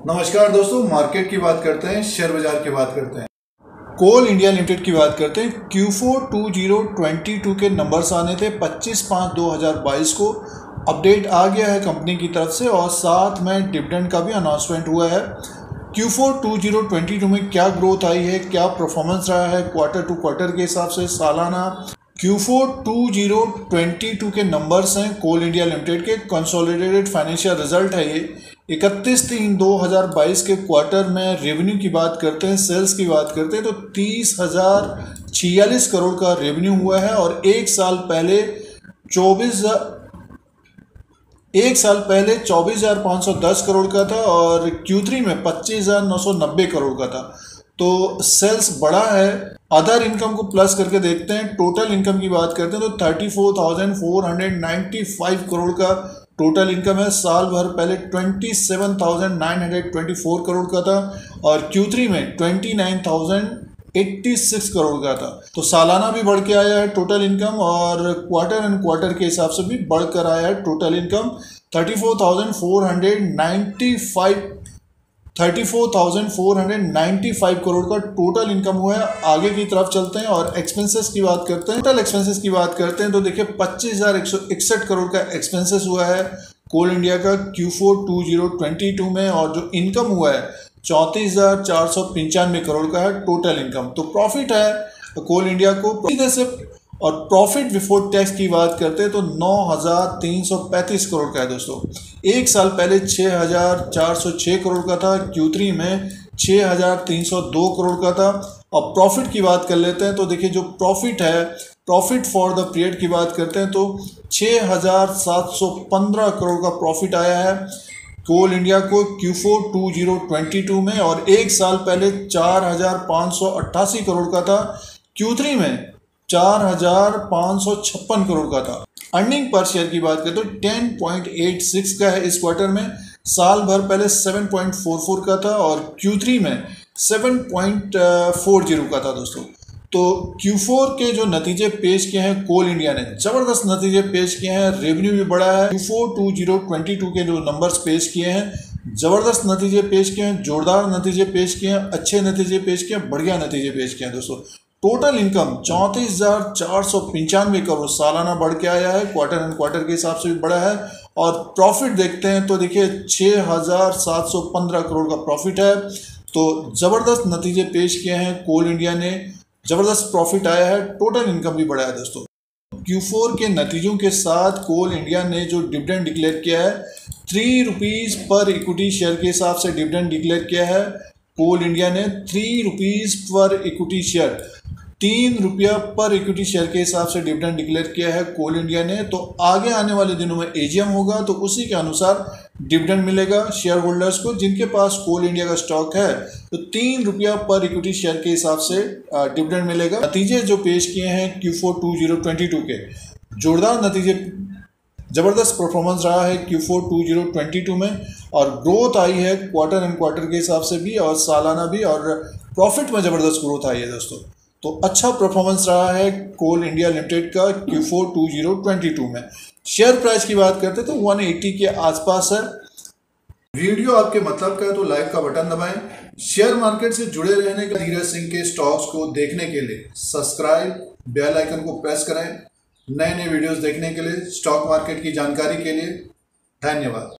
नमस्कार दोस्तों, मार्केट की बात करते हैं, शेयर बाजार की बात करते हैं। कोल इंडिया लिमिटेड की बात करते हैं। Q4 2022 के नंबर्स आने थे 25/5/2022 को। अपडेट आ गया है कंपनी की तरफ से और साथ में डिविडेंड का भी अनाउंसमेंट हुआ है। Q4 2022 में क्या ग्रोथ आई है, क्या परफॉर्मेंस रहा है क्वार्टर टू क्वार्टर के हिसाब से, सालाना। Q4 2022 के नंबर्स हैं कोल इंडिया लिमिटेड के। कंसोलिडेटेड फाइनेंशियल रिजल्ट है ये। 31/3/2022 के क्वार्टर में रेवेन्यू की बात करते हैं, सेल्स की बात करते हैं तो 30,046 करोड़ का रेवेन्यू हुआ है और एक साल पहले 24,510 करोड़ का था और Q3 में 25,990 करोड़ का था। तो सेल्स बढ़ा है। अदर इनकम को प्लस करके देखते हैं, टोटल इनकम की बात करते हैं तो 34,495 करोड़ का टोटल इनकम है। साल भर पहले 27,924 करोड़ का था और Q3 में 29,086 करोड़ का था। तो सालाना भी बढ़ के आया है टोटल इनकम और क्वार्टर एंड क्वार्टर के हिसाब से भी बढ़कर आया है टोटल इनकम। 34,495 करोड़ का टोटल इनकम हुआ है। आगे की तरफ चलते हैं और एक्सपेंसेस की बात करते हैं। टोटल एक्सपेंसेस की बात करते हैं तो देखिए 25,161 करोड़ का एक्सपेंसेस हुआ है कोल इंडिया का Q4 2022 में और जो इनकम हुआ है 34,495 करोड़ का है टोटल इनकम। तो प्रॉफिट है कोल इंडिया को से। और प्रॉफिट बिफोर टैक्स की बात करते हैं तो 9,335 करोड़ का है दोस्तों। एक साल पहले 6,406 करोड़ का था, Q3 में 6,302 करोड़ का था। और प्रॉफिट की बात कर लेते हैं तो देखिए जो प्रॉफिट है, प्रॉफिट फॉर द पीरियड की बात करते हैं तो 6,715 करोड़ का प्रॉफिट आया है कोल इंडिया को Q4 2022 में और एक साल पहले 4,588 करोड़ का था, Q3 में 4,556 करोड़ का था। अर्निंग पर शेयर की बात करें तो 10.86 का है इस क्वार्टर में। साल भर पहले 7.44 का था और Q3 में 7.40 का था दोस्तों। तो Q4 के जो नतीजे पेश किए हैं कोल इंडिया ने, जबरदस्त नतीजे पेश किए हैं। रेवेन्यू भी बढ़ा है। Q4 2022 के जो नंबर्स पेश किए हैं, जबरदस्त नतीजे पेश किए हैं, जोरदार नतीजे पेश किए हैं, अच्छे नतीजे पेश किए हैं, बढ़िया नतीजे पेश किए हैं दोस्तों। टोटल इनकम 34,495 करोड़ सालाना बढ़ के आया है, क्वार्टर एंड क्वार्टर के हिसाब से भी बढ़ा है। और प्रॉफिट देखते हैं तो देखिए 6,715 करोड़ का प्रॉफिट है। तो जबरदस्त नतीजे पेश किए हैं कोल इंडिया ने, जबरदस्त प्रॉफिट आया है, टोटल इनकम भी बढ़ा है दोस्तों। Q4 के नतीजों के साथ कोल इंडिया ने जो डिविडेंड डिक्लेयर किया है 3 रुपीज़ पर इक्विटी शेयर के हिसाब से डिविडेंड डिक्लेयर किया है कोल इंडिया ने। 3 रुपीज़ पर इक्विटी शेयर, 3 रुपया पर इक्विटी शेयर के हिसाब से डिविडेंड डिक्लेयर किया है कोल इंडिया ने। तो आगे आने वाले दिनों में AGM होगा तो उसी के अनुसार डिविडेंड मिलेगा शेयर होल्डर्स को जिनके पास कोल इंडिया का स्टॉक है। तो 3 रुपया पर इक्विटी शेयर के हिसाब से डिविडेंड मिलेगा। नतीजे जो पेश किए हैं Q4 2022 के, जोरदार नतीजे, जबरदस्त परफॉर्मेंस रहा है Q4 2022 में और ग्रोथ आई है क्वार्टर एंड क्वार्टर के हिसाब से भी और सालाना भी, और प्रॉफिट में जबरदस्त ग्रोथ आई है दोस्तों। तो अच्छा परफॉर्मेंस रहा है कोल इंडिया लिमिटेड का Q4 2022 में। शेयर प्राइस की बात करते हैं तो 180 के आसपास है। वीडियो आपके मतलब का है तो लाइक का बटन दबाएं। शेयर मार्केट से जुड़े रहने के लिए धीरज सिंह के स्टॉक्स को देखने के लिए सब्सक्राइब, बेल आइकन को प्रेस करें। नए नए वीडियोस देखने के लिए, स्टॉक मार्केट की जानकारी के लिए धन्यवाद।